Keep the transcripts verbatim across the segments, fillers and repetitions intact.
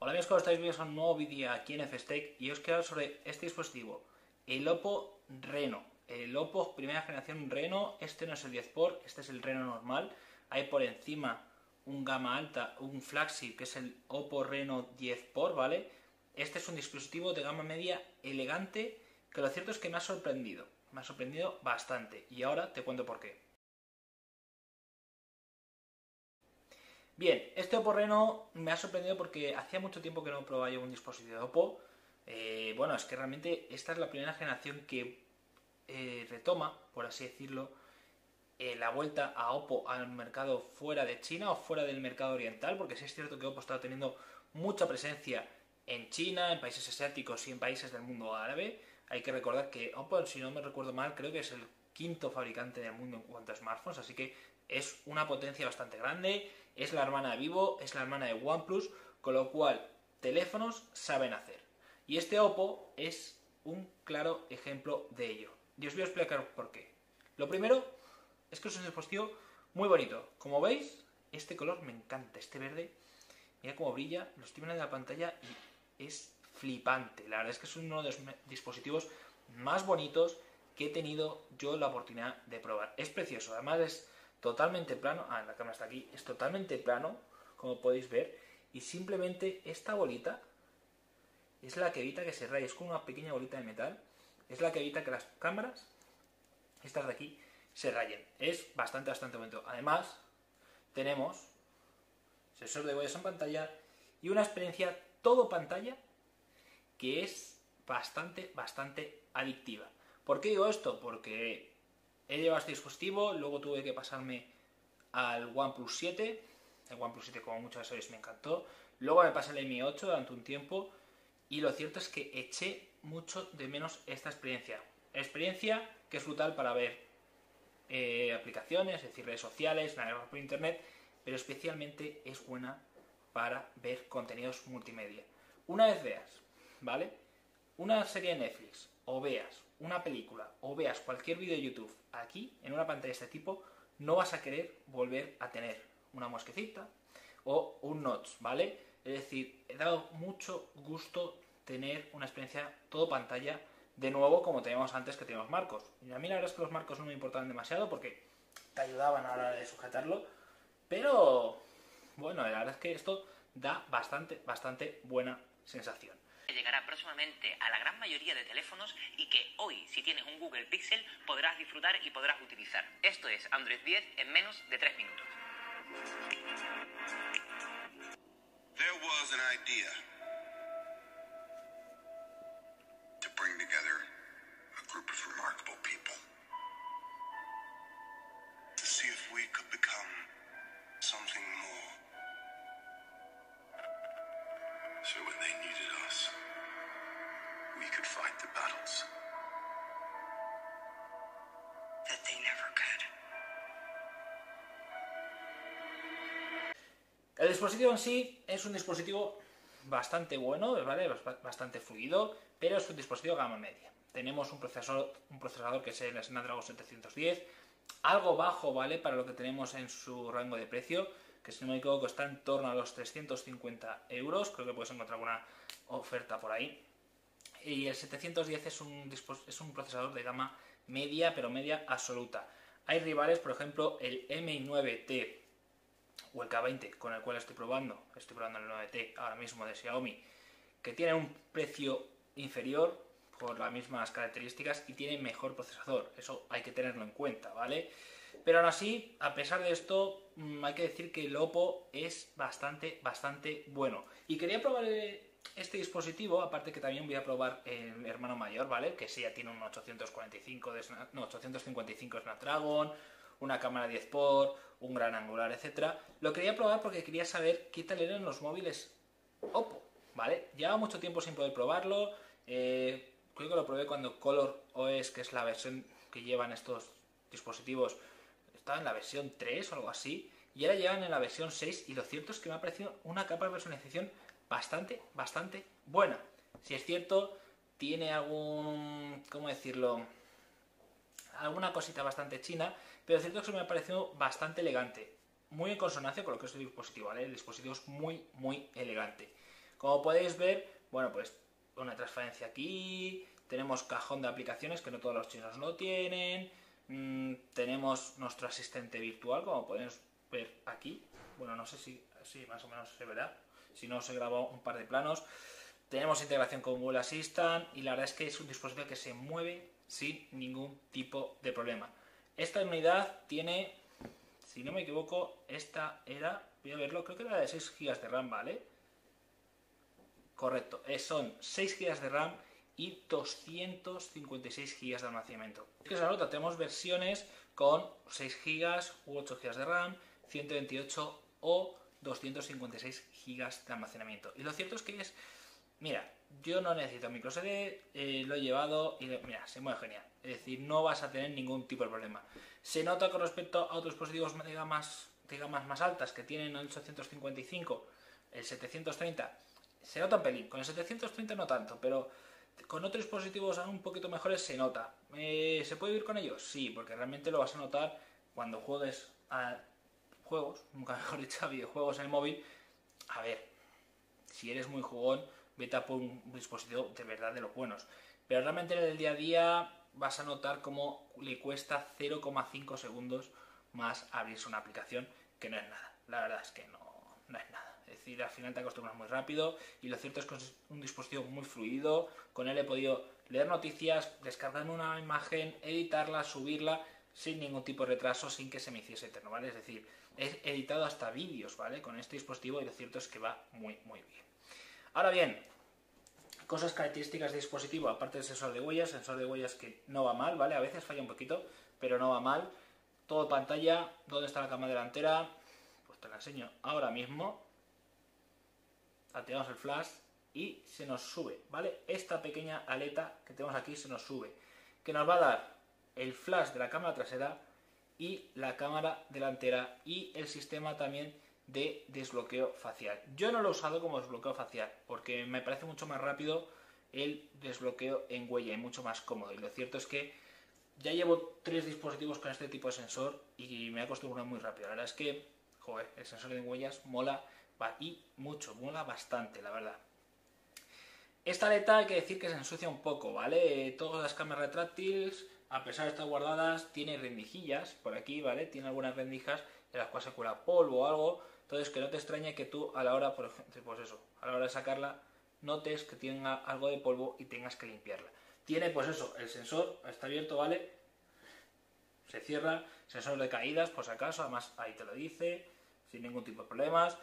Hola amigos, ¿cómo estáis? Bienvenidos a un nuevo vídeo aquí en F-Stake y os quiero hablar sobre este dispositivo, el Oppo Reno. El Oppo primera generación Reno, este no es el diez Pro, este es el Reno normal. Hay por encima un gama alta, un flagship que es el Oppo Reno diez Pro, ¿vale? Este es un dispositivo de gama media elegante que lo cierto es que me ha sorprendido, me ha sorprendido bastante y ahora te cuento por qué. Bien, este Oppo Reno me ha sorprendido porque hacía mucho tiempo que no probaba yo un dispositivo de Oppo. Eh, bueno, es que realmente esta es la primera generación que eh, retoma, por así decirlo, eh, la vuelta a Oppo al mercado fuera de China o fuera del mercado oriental, porque sí es cierto que Oppo está teniendo mucha presencia en China, en países asiáticos y en países del mundo árabe. Hay que recordar que Oppo, si no me recuerdo mal, creo que es el quinto fabricante del mundo en cuanto a smartphones, así que es una potencia bastante grande, es la hermana de Vivo, es la hermana de OnePlus, con lo cual teléfonos saben hacer. Y este Oppo es un claro ejemplo de ello. Y os voy a explicar por qué. Lo primero es que es un dispositivo muy bonito. Como veis, este color me encanta, este verde. Mira cómo brilla, lo estoy viendo en la pantalla y es flipante. La verdad es que es uno de los dispositivos más bonitos que he tenido yo la oportunidad de probar. Es precioso, además es totalmente plano. Ah, la cámara está aquí. Es totalmente plano, como podéis ver. Y simplemente esta bolita es la que evita que se raye. Es como una pequeña bolita de metal. Es la que evita que las cámaras, estas de aquí, se rayen. Es bastante, bastante bonito. Además, tenemos sensor de huellas en pantalla y una experiencia todo pantalla que es bastante, bastante adictiva. ¿Por qué digo esto? Porque he llevado este dispositivo, luego tuve que pasarme al OnePlus siete. El OnePlus siete, como muchos sabéis, me encantó. Luego me pasé el Mi ocho durante un tiempo y lo cierto es que eché mucho de menos esta experiencia. Experiencia que es brutal para ver eh, aplicaciones, es decir, redes sociales, navegar por internet, pero especialmente es buena para ver contenidos multimedia. Una vez veas, ¿vale?, una serie de Netflix, o veas una película, o veas cualquier vídeo de YouTube aquí, en una pantalla de este tipo, no vas a querer volver a tener una mosquecita o un notch, ¿vale? Es decir, he dado mucho gusto tener una experiencia todo pantalla de nuevo como teníamos antes, que teníamos marcos. Y a mí la verdad es que los marcos no me importaban demasiado porque te ayudaban a la hora de sujetarlo, pero bueno, la verdad es que esto da bastante, bastante buena sensación. Llegará próximamente a la gran mayoría de teléfonos y que hoy, si tienes un Google Pixel, podrás disfrutar y podrás utilizar. Esto es Android diez en menos de tres minutos. There was an idea to bring together a group of remarkable people to see if we could become something more. So when they needed us, we could fight the battles that they never could. El dispositivo en sí es un dispositivo bastante bueno, ¿vale?, bastante fluido, pero es un dispositivo gama media. Tenemos un procesador, un procesador que es el Snapdragon setecientos diez, algo bajo, ¿vale?, para lo que tenemos en su rango de precio, que si no me equivoco está en torno a los trescientos cincuenta euros, creo que puedes encontrar alguna oferta por ahí. Y el setecientos diez es un, es un procesador de gama media, pero media absoluta. Hay rivales, por ejemplo, el M I nueve T o el K veinte, con el cual estoy probando, estoy probando el nueve T ahora mismo de Xiaomi, que tiene un precio inferior por las mismas características y tiene mejor procesador. Eso hay que tenerlo en cuenta, ¿vale? Pero aún así, a pesar de esto, hay que decir que el Oppo es bastante, bastante bueno. Y quería probar este dispositivo, aparte que también voy a probar el hermano mayor, ¿vale?, que sí ya tiene un ochocientos cuarenta y cinco de, no, ochocientos cincuenta y cinco Snapdragon, una cámara diez Pro, un gran angular, etcétera. Lo quería probar porque quería saber qué tal eran los móviles Oppo, ¿vale? Lleva mucho tiempo sin poder probarlo. Eh, creo que lo probé cuando ColorOS, que es la versión que llevan estos dispositivos, estaba en la versión tres o algo así, y ahora llegan en la versión seis, y lo cierto es que me ha parecido una capa de personalización bastante, bastante buena. Si es cierto, tiene algún, ¿cómo decirlo?, alguna cosita bastante china, pero es cierto que me ha parecido bastante elegante, muy en consonancia con lo que es el dispositivo, ¿vale? El dispositivo es muy, muy elegante. Como podéis ver, bueno, pues una transparencia aquí, tenemos cajón de aplicaciones que no todos los chinos lo tienen, mmm, tenemos nuestro asistente virtual, como podéis ver aquí. Bueno, no sé si, si más o menos se verá, si no os he grabado un par de planos. Tenemos integración con Google Assistant y la verdad es que es un dispositivo que se mueve sin ningún tipo de problema. Esta unidad tiene, si no me equivoco, esta era, voy a verlo, creo que era de seis gigas de RAM, ¿vale? Correcto, son seis gigas de RAM y doscientos cincuenta y seis gigas de almacenamiento. Es que se nota, tenemos versiones con seis gigas u ocho gigas de RAM, ciento veintiocho o doscientos cincuenta y seis gigas de almacenamiento. Y lo cierto es que es, mira, yo no necesito micro S D, eh, lo he llevado y mira, se mueve genial. Es decir, no vas a tener ningún tipo de problema. Se nota con respecto a otros dispositivos de gamas, de gamas más altas que tienen el ochocientos cincuenta y cinco, el setecientos treinta, se nota un pelín. Con el setecientos treinta no tanto, pero con otros dispositivos un poquito mejores se nota. Eh, ¿Se puede vivir con ellos? Sí, porque realmente lo vas a notar cuando juegues a juegos, nunca mejor dicho, a videojuegos en el móvil. A ver, si eres muy jugón, vete a por un dispositivo de verdad de los buenos. Pero realmente en el día a día vas a notar cómo le cuesta cero coma cinco segundos más abrirse una aplicación, que no es nada. La verdad es que no, no es nada. Es decir, al final te acostumbras muy rápido y lo cierto es que es un dispositivo muy fluido. Con él he podido leer noticias, descargarme una imagen, editarla, subirla sin ningún tipo de retraso, sin que se me hiciese eterno, ¿vale? Es decir, he editado hasta vídeos, ¿vale? Con este dispositivo y lo cierto es que va muy, muy bien. Ahora bien, cosas características de dispositivo, aparte del sensor de huellas, sensor de huellas que no va mal, ¿vale? A veces falla un poquito, pero no va mal. Todo pantalla, ¿dónde está la cámara delantera? Pues te la enseño ahora mismo. Activamos el flash y se nos sube, ¿vale? Esta pequeña aleta que tenemos aquí se nos sube, que nos va a dar el flash de la cámara trasera y la cámara delantera y el sistema también de desbloqueo facial. Yo no lo he usado como desbloqueo facial porque me parece mucho más rápido el desbloqueo en huella y mucho más cómodo. Y lo cierto es que ya llevo tres dispositivos con este tipo de sensor y me he acostumbrado muy rápido. La verdad es que, joder, el sensor de huellas mola y mucho, mola bastante, la verdad. Esta aleta hay que decir que se ensucia un poco, ¿vale? Todas las cámaras retráctiles, a pesar de estar guardadas, tiene rendijillas por aquí, ¿vale? Tiene algunas rendijas en las cuales se cuela polvo o algo. Entonces, que no te extrañe que tú a la hora, por ejemplo, pues eso, a la hora de sacarla, notes que tenga algo de polvo y tengas que limpiarla. Tiene, pues eso, el sensor está abierto, ¿vale? Se cierra, sensor de caídas, por si acaso, además ahí te lo dice, sin ningún tipo de problemas.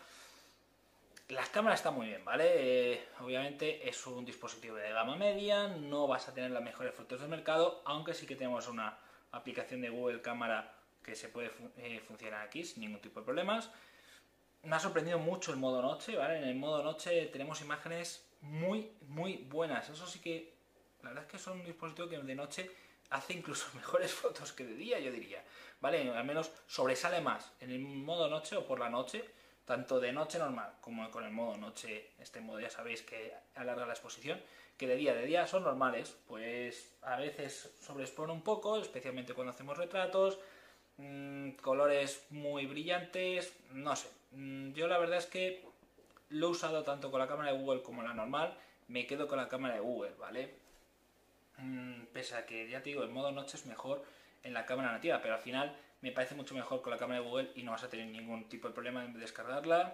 Las cámaras están muy bien, ¿vale? Eh, obviamente es un dispositivo de gama media, no vas a tener las mejores fotos del mercado, aunque sí que tenemos una aplicación de Google Cámara que se puede fun eh, funcionar aquí sin ningún tipo de problemas. Me ha sorprendido mucho el modo noche, ¿vale? En el modo noche tenemos imágenes muy, muy buenas. Eso sí que, la verdad es que son un dispositivo que de noche hace incluso mejores fotos que de día, yo diría, ¿vale? Al menos sobresale más en el modo noche o por la noche, tanto de noche normal como con el modo noche, este modo ya sabéis que alarga la exposición, que de día, de día son normales, pues a veces sobreexpone un poco, especialmente cuando hacemos retratos, mmm, colores muy brillantes, no sé. Mmm, yo la verdad es que lo he usado tanto con la cámara de Google como la normal, me quedo con la cámara de Google, ¿vale? Mmm, pese a que, ya te digo, el modo noche es mejor en la cámara nativa, pero al final me parece mucho mejor con la cámara de Google y no vas a tener ningún tipo de problema en descargarla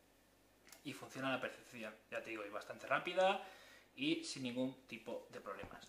y funciona a la perfección, ya te digo, y bastante rápida y sin ningún tipo de problemas.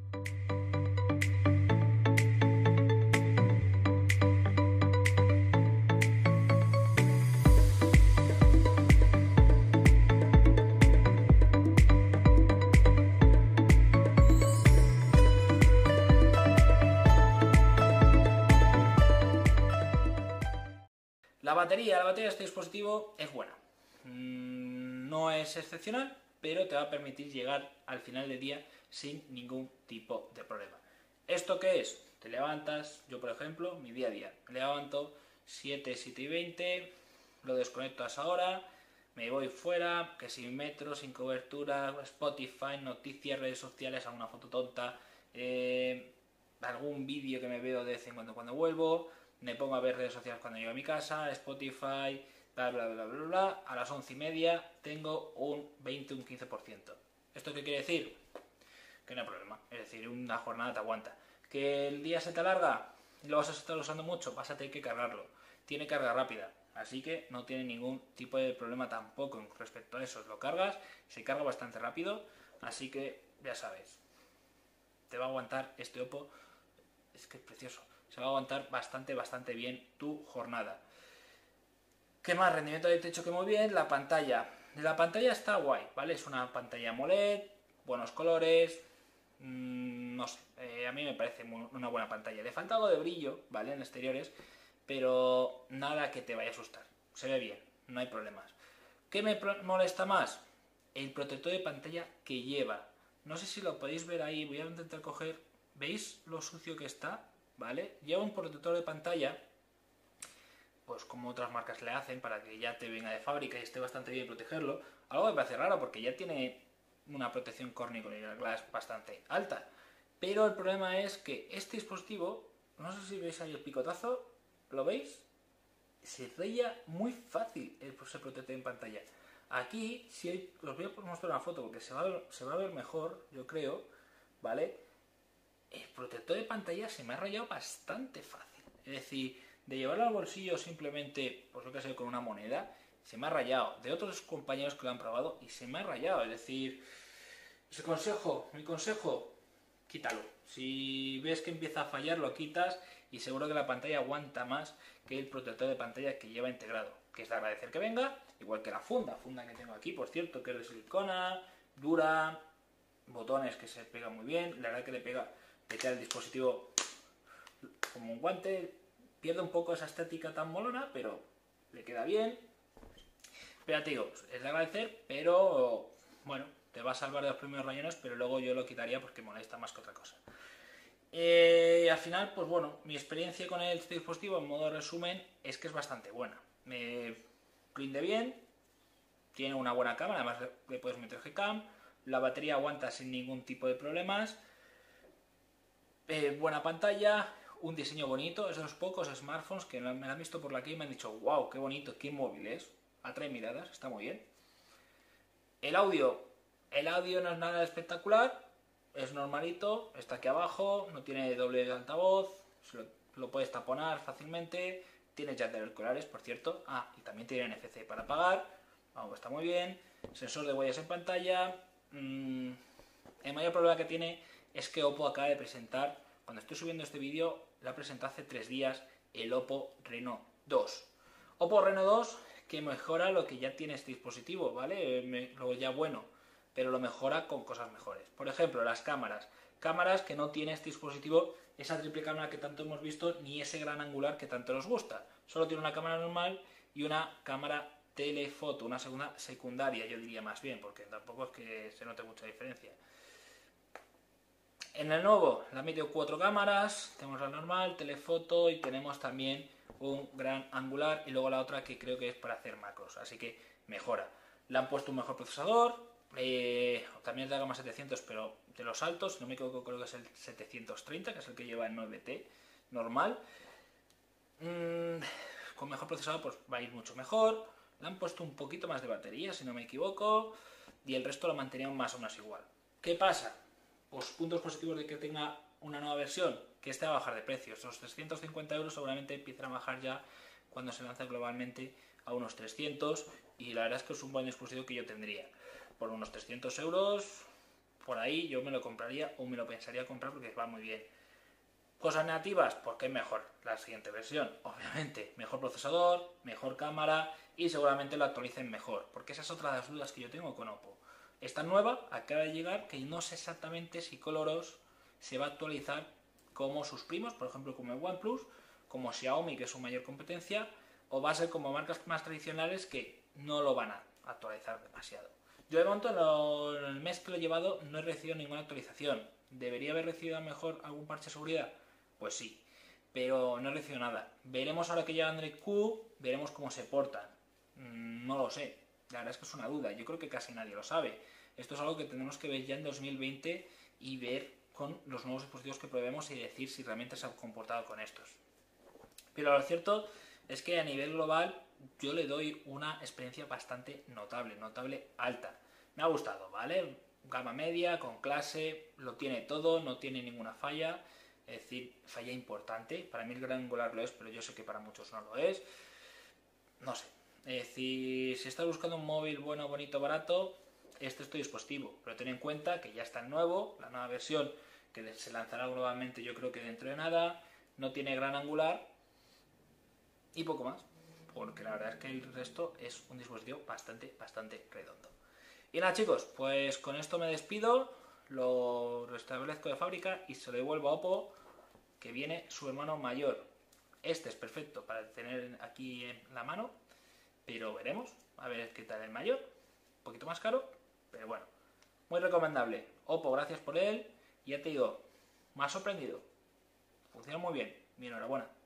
La batería, la batería de este dispositivo es buena, no es excepcional, pero te va a permitir llegar al final del día sin ningún tipo de problema. ¿Esto qué es? Te levantas, yo por ejemplo, mi día a día, me levanto siete, siete y veinte, lo desconecto a esa hora, me voy fuera, que sin metro, sin cobertura, Spotify, noticias, redes sociales, alguna foto tonta, eh, algún vídeo que me veo de vez en cuando cuando vuelvo. Me pongo a ver redes sociales cuando llego a mi casa, Spotify, bla, bla, bla, bla, bla, a las once y media tengo un veinte, un quince por ciento. ¿Esto qué quiere decir? Que no hay problema, es decir, una jornada te aguanta. ¿Que el día se te alarga y lo vas a estar usando mucho? Vas a tener que cargarlo. Tiene carga rápida, así que no tiene ningún tipo de problema tampoco en respecto a eso. Lo cargas, se carga bastante rápido, así que ya sabes, te va a aguantar este Oppo, es que es precioso, se va a aguantar bastante, bastante bien tu jornada. ¿Qué más? Rendimiento de techo que muy bien, la pantalla. La pantalla está guay, ¿vale? Es una pantalla AMOLED, buenos colores, mmm, no sé, eh, a mí me parece muy, una buena pantalla. Le falta algo de brillo, ¿vale? En exteriores, pero nada que te vaya a asustar. Se ve bien, no hay problemas. ¿Qué me molesta más? El protector de pantalla que lleva. No sé si lo podéis ver ahí, voy a intentar coger. ¿Veis lo sucio que está? ¿Vale? Lleva un protector de pantalla, pues como otras marcas le hacen, para que ya te venga de fábrica y esté bastante bien protegerlo. Algo me parece raro porque ya tiene una protección Corning Gorilla Glass bastante alta. Pero el problema es que este dispositivo, no sé si veis ahí el picotazo, ¿lo veis? Se raya muy fácil el protector en pantalla. Aquí, si hay, os voy a mostrar una foto porque se va, a ver, se va a ver mejor, yo creo, ¿vale? El protector de pantalla se me ha rayado bastante fácil. Es decir, de llevarlo al bolsillo simplemente, pues lo que sé, con una moneda, se me ha rayado. De otros compañeros que lo han probado y se me ha rayado. Es decir, ese consejo, mi consejo, quítalo. Si ves que empieza a fallar, lo quitas y seguro que la pantalla aguanta más que el protector de pantalla que lleva integrado. Que es de agradecer que venga, igual que la funda, funda que tengo aquí, por cierto, que es de silicona, dura, botones que se pegan muy bien. La verdad que le pega, le queda el dispositivo como un guante. Pierde un poco esa estética tan molona, pero le queda bien. Pero te digo, es de agradecer, pero bueno, te va a salvar de los primeros rayones, pero luego yo lo quitaría porque molesta más que otra cosa. Eh, y al final, pues bueno, mi experiencia con este dispositivo, en modo resumen, es que es bastante buena. Me rinde bien, tiene una buena cámara, además le puedes meter Gcam, la batería aguanta sin ningún tipo de problemas, eh, buena pantalla, un diseño bonito, esos pocos smartphones que me han visto por la calle y me han dicho, wow, qué bonito, qué móvil es, atrae miradas, está muy bien. El audio, el audio no es nada espectacular, es normalito, está aquí abajo, no tiene doble altavoz, lo, lo puedes taponar fácilmente, tiene jack de auriculares, por cierto, ah, y también tiene N F C para apagar, vamos, está muy bien, sensor de huellas en pantalla. Mmm, el mayor problema que tiene es que Oppo acaba de presentar, cuando estoy subiendo este vídeo, lo ha presentado hace tres días, el Oppo Reno dos. Oppo Reno dos que mejora lo que ya tiene este dispositivo, ¿vale? Me, lo ya bueno, pero lo mejora con cosas mejores. Por ejemplo, las cámaras. Cámaras que no tiene este dispositivo, esa triple cámara que tanto hemos visto, ni ese gran angular que tanto nos gusta. Solo tiene una cámara normal y una cámara telefoto, una segunda secundaria, yo diría más bien, porque tampoco es que se note mucha diferencia. En el nuevo, la medio cuatro cámaras, tenemos la normal, telefoto y tenemos también un gran angular y luego la otra que creo que es para hacer macros, así que mejora. Le han puesto un mejor procesador, eh, también es de la gama setecientos, pero de los altos, si no me equivoco creo que es el setecientos treinta, que es el que lleva el nueve T normal. Mm, con mejor procesador pues va a ir mucho mejor. Le han puesto un poquito más de batería, si no me equivoco, y el resto lo mantenían más o menos igual. ¿Qué pasa? Pues puntos positivos de que tenga una nueva versión, que este va a bajar de precio. Esos trescientos cincuenta euros seguramente empiezan a bajar ya cuando se lance globalmente a unos trescientos, y la verdad es que es un buen dispositivo que yo tendría. Por unos trescientos euros, por ahí yo me lo compraría o me lo pensaría comprar porque va muy bien. Cosas negativas, pues que es mejor la siguiente versión, obviamente. Mejor procesador, mejor cámara y seguramente lo actualicen mejor, porque esa es otra de las dudas que yo tengo con Oppo. Esta nueva acaba de llegar, que no sé exactamente si Coloros se va a actualizar como sus primos, por ejemplo como el OnePlus, como Xiaomi, que es su mayor competencia, o va a ser como marcas más tradicionales que no lo van a actualizar demasiado. Yo de momento en el mes que lo he llevado no he recibido ninguna actualización. ¿Debería haber recibido a lo mejor algún parche de seguridad? Pues sí, pero no he recibido nada. Veremos ahora que llega Android Q, veremos cómo se portan. No lo sé, la verdad es que es una duda, yo creo que casi nadie lo sabe. Esto es algo que tenemos que ver ya en dos mil veinte y ver con los nuevos dispositivos que probemos y decir si realmente se han comportado con estos. Pero lo cierto es que a nivel global yo le doy una experiencia bastante notable, notable alta. Me ha gustado, ¿vale? Gama media, con clase, lo tiene todo, no tiene ninguna falla, es decir, falla importante. Para mí el gran angular lo es, pero yo sé que para muchos no lo es. No sé, es decir, si estás buscando un móvil bueno, bonito, barato, este es tu dispositivo, pero ten en cuenta que ya está el nuevo, la nueva versión que se lanzará nuevamente yo creo que dentro de nada, no tiene gran angular y poco más, porque la verdad es que el resto es un dispositivo bastante, bastante redondo. Y nada chicos, pues con esto me despido, lo restablezco de fábrica y se lo devuelvo a Oppo, que viene su hermano mayor. Este es perfecto para tener aquí en la mano, pero veremos, a ver qué tal el mayor, un poquito más caro, pero bueno, muy recomendable. Oppo, gracias por él, y ya te digo, me ha sorprendido, funciona muy bien, mi enhorabuena.